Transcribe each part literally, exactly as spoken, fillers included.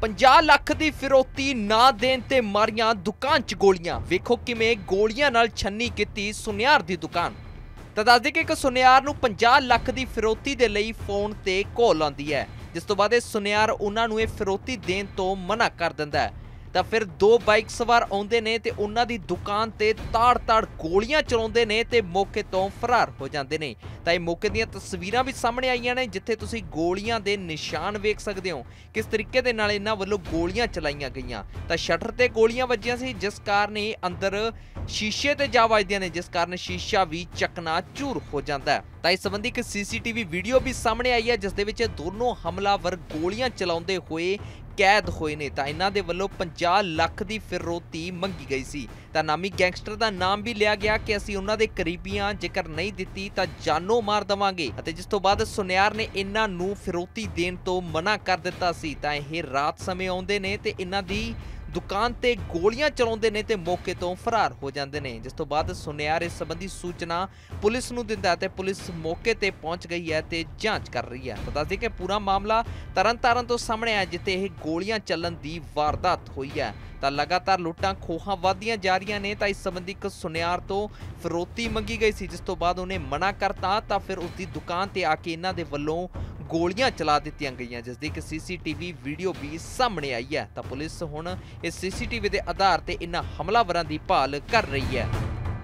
ਪੰਜਾਹ ਲੱਖ ਦੀ ਫਿਰੌਤੀ ਨਾ ਦੇਣ ਤੇ ਮਾਰੀਆਂ ਦੁਕਾਨ 'ਚ ਗੋਲੀਆਂ। ਵੇਖੋ ਕਿਵੇਂ ਗੋਲੀਆਂ ਨਾਲ ਛੰਨੀ ਕੀਤੀ ਸੁਨਿਆਰ ਦੀ ਦੁਕਾਨ। ਤਾਂ ਦੱਸਦੇ ਕਿ ਇੱਕ ਸੁਨਿਆਰ ਨੂੰ ਪੰਜਾਹ ਲੱਖ ਦੀ ਫਿਰੌਤੀ ਦੇ ਲਈ ਫੋਨ ਤੇ ਕਾਲ ਆਉਂਦੀ ਹੈ, ਜਿਸ ਤੋਂ ਬਾਅਦ ਇਹ ਸੁਨਿਆਰ ਉਹਨਾਂ ਨੂੰ ਇਹ ਫਿਰੌਤੀ ਦੇਣ ਤੋਂ ਮਨਾ ਕਰ ਦਿੰਦਾ ਹੈ। ਤਾਂ ਫਿਰ ਦੋ ਬਾਈਕ ਸਵਾਰ ਆਉਂਦੇ ਨੇ ਤੇ ਉਹਨਾਂ ਦੀ ਦੁਕਾਨ ਤੇ ਤਾੜ-ਤਾੜ ਗੋਲੀਆਂ ਚਲਾਉਂਦੇ ਨੇ ਤੇ ਮੌਕੇ ਤੋਂ ਫਰਾਰ ਹੋ ਜਾਂਦੇ ਨੇ। ਤਾਂ ਇਹ ਮੌਕੇ ਦੀਆਂ ਤਸਵੀਰਾਂ ਵੀ ਸਾਹਮਣੇ ਆਈਆਂ ਨੇ, ਜਿੱਥੇ ਤੁਸੀਂ ਗੋਲੀਆਂ ਦੇ ਨਿਸ਼ਾਨ ਵੇਖ ਸਕਦੇ ਹੋ ਕਿਸ ਤਰੀਕੇ ਦੇ ਨਾਲ ਇਹਨਾਂ ਵੱਲੋਂ ਗੋਲੀਆਂ ਚਲਾਈਆਂ ਗਈਆਂ। ਤਾਂ ਸ਼ਟਰ ਤੇ ਗੋਲੀਆਂ ਵੱਜੀਆਂ ਸੀ, ਜਿਸ ਕਾਰਨ ਇਹ ਅੰਦਰ ਸ਼ੀਸ਼ੇ ਤੇ ਜਾ ਵੱਜਦੀਆਂ ਨੇ, ਜਿਸ ਕਾਰਨ ਸ਼ੀਸ਼ਾ ਵੀ ਚਕਨਾ-ਚੂਰ ਹੋ ਜਾਂਦਾ ਹੈ। ਤਾਂ ਇਸ ਸੰਬੰਧੀ ਇੱਕ ਸੀਸੀਟੀਵੀ ਵੀਡੀਓ ਵੀ ਸਾਹਮਣੇ ਆਈ ਹੈ, ਜਿਸ ਦੇ ਵਿੱਚ ਦੋਨੋਂ ਹਮਲਾਵਰ ਗੋਲੀਆਂ ਚਲਾਉਂਦੇ ਹੋਏ कैद होए ने। तां इन्हां दे वल्लों ਪੰਜਾਹ ਲੱਖ ਦੀ ਫਿਰੌਤੀ मंगी गई सी। तां नामी गैंगस्टर दा नाम भी लिया गया कि असीं उन्हां दे करीबी हां, जेकर नहीं दित्ती तां जानो मार देवांगे। अते जिस तों बाद सुनियार ने इन्हां नूं फिरौती देण तों मना कर दित्ता सी। तां इह रात समय आउंदे ने ते इन्हां दी दुकान ते गोलियां चलाउंदे ने ते मौके तो फरार हो जाते हैं। जिस तो बाद सुनियार इस संबंधी सूचना पुलिस नूं दिंदा ते पुलिस मौके ते पहुंच गई है ते जांच कर रही है। बता दें कि पूरा मामला तरन तारण तो सामने आया, जिथे यह गोलियां चलन की वारदात हुई है। तो लगातार लुट्टां खोहां वधदियां जा रही ने। तो इस संबंधी एक सुनियार तो फिरौती मंगी गई सी, जिस तो बाद उन्हें मना करता। तो फिर उसकी दुकान ते आके इन्हां दे वल्लों गोलियां चला दित्तियां गईयां, जिसदी एक सीसीटीवी वीडियो भी सामने आई है। तो पुलिस हुण इस सीसीटीवी के आधार ते इन्हां हमलावरां दी भाल कर रही है।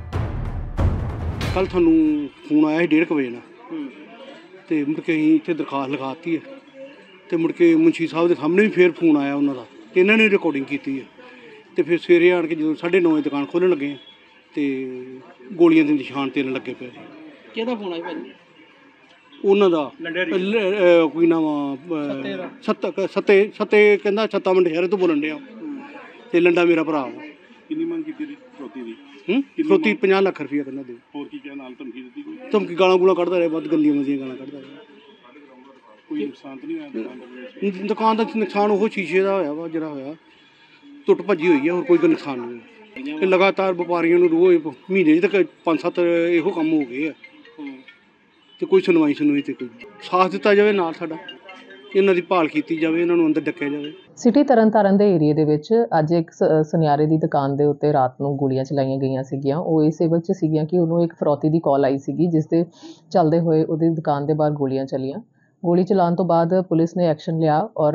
कल थानू फोन आया डेढ़ क बजे ना, तो मुड़ के असीं इत्थे दरखास्त लिखाती है। तो मुड़ के मुंशी साहब के सामने भी फिर फोन आया उन्हों का, तो इन्होंने रिकॉर्डिंग की है। तो फिर सवेरे आन के जो साढ़े नौ बजे दुकान खोलन लगे तो गोलियां के निशान तेरन लगे पे। किहदा फोन आया भाजी? उन्होंने कोई नाम सत्त सत्ते सत्ते कहना छत्ता मंडे शहर तो बोलन दिया। तो लंडा मेरा भरा वा। कितनी मंग की फिरौती दी? फिरौती पचास लाख रुपया कहना दे। होर की क्या नाल धमकी दी कोई? धमकी गालां गूलां कढ़दा रहा, बहुत गंदियां मंदियां गालां कढ़दा रहा। कोई नुकसान तो नहीं आया दुकान का? दुकान का नुकसान वो शीशे का होया वा, जिहड़ा होया टुट भज्जी हुई है, होर कोई नुकसान नहीं है। लगातार व्यापारियों नूं रोज़ महीने तक पांच सत्त इहो काम हो गए है, तो कोई सुनवाई सुनवाई तो कोई साथ दिता जाए नाल साडा, इन्हां दी भाल कीती जाए, इन्हां नूं अंदर डक्किया जाए। सिटी तरन तारण ਦੇ ਏਰੀਏ ਦੇ ਵਿੱਚ ਅੱਜ ਇੱਕ ਸੁਨਿਆਰੇ ਦੀ ਦੁਕਾਨ ਦੇ ਉੱਤੇ ਰਾਤ ਨੂੰ ਗੋਲੀਆਂ ਚਲਾਈਆਂ ਗਈਆਂ ਸੀਗੀਆਂ। ਉਹ ਇਸੇ ਵਿੱਚ ਸੀਗੀਆਂ ਕਿ ਉਹਨੂੰ ਇੱਕ ਫਰੌਤੀ ਦੀ ਕਾਲ ਆਈ ਸੀਗੀ, ਜਿਸ ਦੇ ਚੱਲਦੇ ਹੋਏ ਉਹਦੀ ਦੁਕਾਨ ਦੇ ਬਾਹਰ ਗੋਲੀਆਂ ਚਲੀਆਂ। ਗੋਲੀ ਚਲਾਉਣ ਤੋਂ ਬਾਅਦ ਪੁਲਿਸ ਨੇ ਐਕਸ਼ਨ ਲਿਆ ਔਰ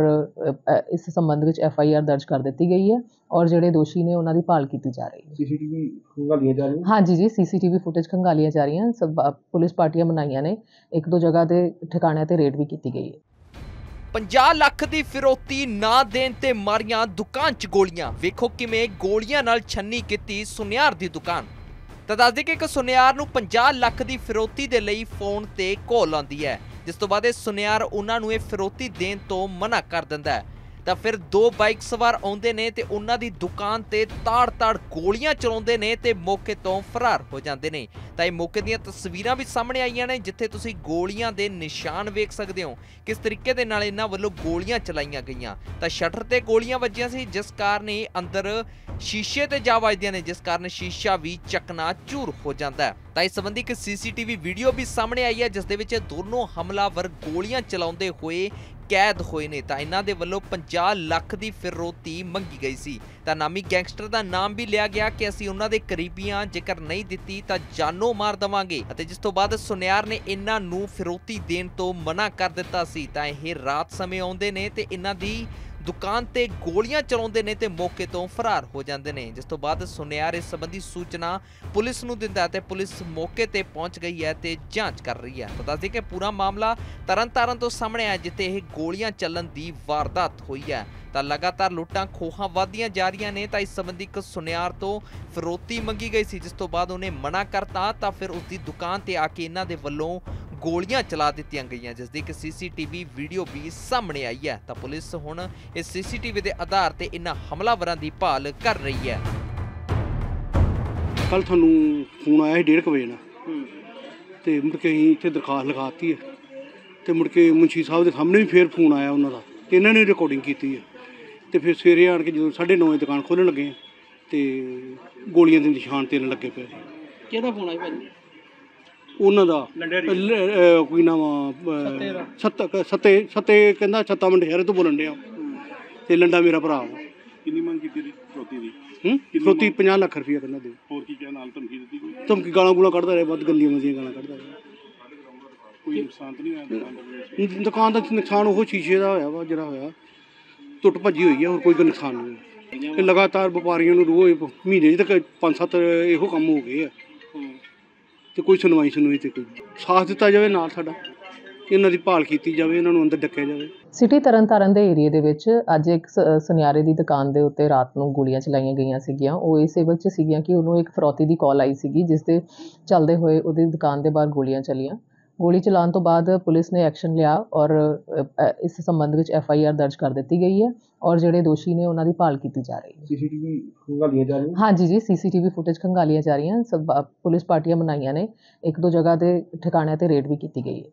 ਇਸ ਸੰਬੰਧ ਵਿੱਚ ਐਫ ਆਈ ਆਰ ਦਰਜ ਕਰ ਦਿੱਤੀ ਗਈ ਹੈ ਔਰ ਜਿਹੜੇ ਦੋਸ਼ੀ ਨੇ ਉਹਨਾਂ ਦੀ ਭਾਲ ਕੀਤੀ ਜਾ ਰਹੀ ਹੈ। ਸੀਸੀਟੀਵੀ ਖੰਗਾਲੀਆਂ ਜਾ ਰਹੀਆਂ? ਹਾਂਜੀ ਜੀ, ਸੀਸੀਟੀਵੀ ਫੁਟੇਜ ਖੰਗਾਲੀਆਂ ਜਾ ਰਹੀਆਂ। ਸਭ ਪੁਲਿਸ ਪਾਰਟੀਆਂ ਬਣਾਈਆਂ ਨੇ, ਇੱਕ ਦੋ ਜਗ੍ਹਾ ਦੇ ਠਿਕਾਣਿਆਂ ਤੇ ਰੇਡ ਵੀ ਕੀਤੀ ਗਈ ਹੈ। ਪੰਜਾਹ ਲੱਖ ਦੀ ਫਿਰੌਤੀ ਨਾ ਦੇਣ ਤੇ ਮਾਰੀਆਂ ਦੁਕਾਨ 'ਚ ਗੋਲੀਆਂ। ਵੇਖੋ ਕਿਵੇਂ ਗੋਲੀਆਂ ਨਾਲ ਛੰਨੀ ਕੀਤੀ ਸੁਨਿਆਰ ਦੀ ਦੁਕਾਨ। ਤਾਂ ਦੱਸਦੇ ਕਿ ਇੱਕ ਸੁਨਿਆਰ ਨੂੰ ਪੰਜਾਹ ਲੱਖ ਦੀ ਫਿਰੌਤੀ ਦੇ ਲਈ ਫੋਨ ਤੇ ਕਾਲ ਆਉਂਦੀ ਹੈ, ਜਿਸ ਤੋਂ ਬਾਅਦ ਇਹ ਸੁਨਿਆਰ ਉਹਨਾਂ ਨੂੰ ਇਹ ਫਿਰੌਤੀ ਦੇਣ ਤੋਂ ਮਨਾ ਕਰ ਦਿੰਦਾ ਹੈ। ਤਾਂ ਫਿਰ ਦੋ ਬਾਈਕ ਸਵਾਰ ਆਉਂਦੇ ਨੇ ਤੇ ਉਹਨਾਂ ਦੀ ਦੁਕਾਨ ਤੇ ਤਾੜ-ਤਾੜ ਗੋਲੀਆਂ ਚਲਾਉਂਦੇ ਨੇ ਤੇ ਮੌਕੇ ਤੋਂ ਫਰਾਰ ਹੋ ਜਾਂਦੇ ਨੇ। ਤਾਂ ਇਹ ਮੌਕੇ ਦੀਆਂ ਤਸਵੀਰਾਂ ਵੀ ਸਾਹਮਣੇ ਆਈਆਂ ਨੇ, ਜਿੱਥੇ ਤੁਸੀਂ ਗੋਲੀਆਂ ਦੇ ਨਿਸ਼ਾਨ ਵੇਖ ਸਕਦੇ ਹੋ ਕਿਸ ਤਰੀਕੇ ਦੇ ਨਾਲ ਇਹਨਾਂ ਵੱਲੋਂ ਗੋਲੀਆਂ ਚਲਾਈਆਂ ਗਈਆਂ। ਤਾਂ ਸ਼ਟਰ ਤੇ ਗੋਲੀਆਂ ਵੱਜੀਆਂ ਸੀ, ਜਿਸ ਕਾਰਨ ਇਹ ਅੰਦਰ ਸ਼ੀਸ਼ੇ ਤੇ ਜਾ ਵੱਜਦੀਆਂ ਨੇ, ਜਿਸ ਕਾਰਨ ਸ਼ੀਸ਼ਾ ਵੀ ਚਕਨਾ-ਚੂਰ ਹੋ ਜਾਂਦਾ ਹੈ। ਤਾਂ ਇਸ ਸੰਬੰਧੀ ਇੱਕ ਸੀਸੀਟੀਵੀ ਵੀਡੀਓ ਵੀ ਸਾਹਮਣੇ ਆਈ ਹੈ, ਜਿਸ ਦੇ ਵਿੱਚ ਦੋਨੋਂ ਹਮਲਾਵਰ ਗੋਲੀਆਂ ਚਲਾਉਂਦੇ ਹੋਏ कैद होए ने। तां इन्हां दे वल्लों ਪੰਜਾਹ ਲੱਖ ਦੀ ਫਿਰੌਤੀ मंगी गई सी। तां नामी गैंगस्टर दा नाम भी लिया गया कि असीं उन्हां दे करीबी हां, जेकर नहीं दित्ती तां जानो मार देवांगे। अते जिस तों बाद सुनियार ने इन्हां नूं फिरौती देण तों मना कर दित्ता सी। तां इह रात समय आउंदे ने ते इन्हां दी दुकान ते गोलियां चलाउंदे ने ते मौके तो फरार हो जाते हैं। जिस तो बाद सुनियार इस संबंधी सूचना पुलिस नूं दिंदा ते पुलिस मौके ते पहुंच गई है ते जांच कर रही है। बता दें कि पूरा मामला तरन तारण तो सामने आया, जिथे यह गोलियां चलन की वारदात हुई है। तो लगातार लुट्टां खोहां वधदियां जा रही ने। तो इस संबंधी एक सुनियार तो फिरौती मंगी गई सी, जिस तो बाद उन्हें मना करता। तो फिर उसकी दुकान ते आके इन्हां दे वल्लों गोलियां चला दित्तियां गईयां, जिसदी एक सीसीटीवी वीडियो भी सामने आई है। तो पुलिस हुण इस सीसीटीवी के आधार ते इन्हां हमलावरां दी भाल कर रही है। कल थानू फोन आया डेढ़ क बजे ना, तो मुड़ के असीं इत्थे दरखास्त लिखाती है। तो मुड़ के मुंशी साहब के सामने भी फिर फोन आया उन्हों का, तो इन्होंने रिकॉर्डिंग की है। तो फिर सवेरे आन के जो साढ़े नौ बजे दुकान खोलन लगे तो गोलियां के निशान तेरन लगे पे। किहदा फोन आया भाजी? उन्होंने कोई नाम सत्त सत्ते सत्ते कहना छत्ता मंडे शहर तो बोलन दिया। ਤੇ ਲੰਡਾ ਮੇਰਾ ਭਰਾ ਵਾ। ਕਿੰਨੀ ਮੰਗ ਕੀਤੀ ਦੀ ਫਰੋਤੀ ਦੀ? ਹੂੰ ਫਰੋਤੀ ਪੰਜਾਹ ਲੱਖ ਰੁਪਈਆ ਕਹਿੰਦਾ ਦੇ। ਹੋਰ ਕੀ ਕਿਹਾ, ਨਾਲ ਧਮਕੀ ਦਿੱਤੀ ਕੋਈ? ਧਮਕੀ ਗਾਲਾਂ ਗੂਲਾਂ ਕੱਢਦਾ ਰਿਹਾ, ਵੱਧ ਗੰਦੀਆਂ ਮੰਦੀਆਂ ਗਾਲਾਂ ਕੱਢਦਾ ਰਿਹਾ। ਕੋਈ ਨੁਕਸਾਨ ਤਾਂ ਨਹੀਂ ਹੋਇਆ ਦੁਕਾਨ ਦੇ ਵਿੱਚ? ਦੁਕਾਨ ਦਾ ਨੁਕਸਾਨ ਉਹ ਸ਼ੀਸ਼ੇ ਦਾ ਹੋਇਆ ਵਾ ਜਿਹੜਾ ਹੋਇਆ, ਟੁੱਟ ਭੱਜੀ ਹੋਈ ਆ, ਹੋਰ ਕੋਈ ਨੁਕਸਾਨ ਨਹੀਂ ਹੋਇਆ। ਇਹ ਲਗਾਤਾਰ ਵਪਾਰੀਆਂ ਨੂੰ ਰੋਜ਼ ਮਹੀਨੇ 'ਚ ਤੱਕ ਪੰਜ ਸੱਤ ਇਹੋ ਕੰਮ ਹੋ ਗਏ ਆ ਤੇ ਕੋਈ ਸੁਣਵਾਈ ਸੁਣਵਾਈ ਤੇ ਕੋਈ ਸਾਥ ਦਿੱਤਾ ਜਾਵੇ ਨਾਲ ਸਾਡਾ, ਇਹਨਾਂ ਦੀ ਭਾਲ ਕੀਤੀ ਜਾਵੇ, ਇਹਨਾਂ ਨੂੰ ਅੰਦਰ ਡੱਕਿਆ ਜਾਵੇ। ਸਿਟੀ ਤਰਨਤਾਰਨ ਦੇ ਏਰੀਏ ਦੇ ਵਿੱਚ ਅੱਜ ਇੱਕ ਸ- ਸੁਨਿਆਰੇ ਦੀ ਦੁਕਾਨ ਦੇ ਉੱਤੇ ਰਾਤ ਨੂੰ ਗੋਲੀਆਂ ਚਲਾਈਆਂ ਗਈਆਂ ਸੀਗੀਆਂ। ਉਹ ਇਸ ਏਵਜ 'ਚ ਸੀਗੀਆਂ ਕਿ ਉਹਨੂੰ ਇੱਕ ਫਰੌਤੀ ਦੀ ਕਾਲ ਆਈ ਸੀਗੀ, ਜਿਸ ਦੇ ਚੱਲਦੇ ਹੋਏ ਉਹਦੀ ਦੁਕਾਨ ਦੇ ਬਾਹਰ ਗੋਲੀਆਂ ਚੱਲੀਆਂ। ਗੋਲੀ ਚਲਾਉਣ ਤੋਂ ਬਾਅਦ ਪੁਲਿਸ ਨੇ ਐਕਸ਼ਨ ਲਿਆ ਔਰ ਅ, ਅ, ਇਸ ਸੰਬੰਧ ਵਿੱਚ ਐਫ ਆਈ ਆਰ ਦਰਜ ਕਰ ਦਿੱਤੀ ਗਈ ਹੈ ਔਰ ਜਿਹੜੇ ਦੋਸ਼ੀ ਨੇ ਉਹਨਾਂ ਦੀ ਭਾਲ ਕੀਤੀ ਜਾ ਰਹੀ ਹੈ। ਸੀਸੀਟੀਵੀ ਖੰਗਾਲੀਆਂ ਜਾ ਰਹੀਆਂ। ਹਾਂਜੀ ਜੀ, ਸੀ ਸੀ ਟੀ ਵੀ ਫੁਟੇਜ ਖੰਗਾਲੀਆਂ ਜਾ ਰਹੀਆਂ। ਸਭ ਅ, ਪੁਲਿਸ ਪਾਰਟੀਆਂ ਬਣਾਈਆਂ ਨੇ, ਇੱਕ ਦੋ ਜਗ੍ਹਾ ਤੇ ਠਿਕਾਣਿਆਂ ਤੇ ਰੇਡ ਵੀ ਕੀਤੀ ਗਈ ਹੈ।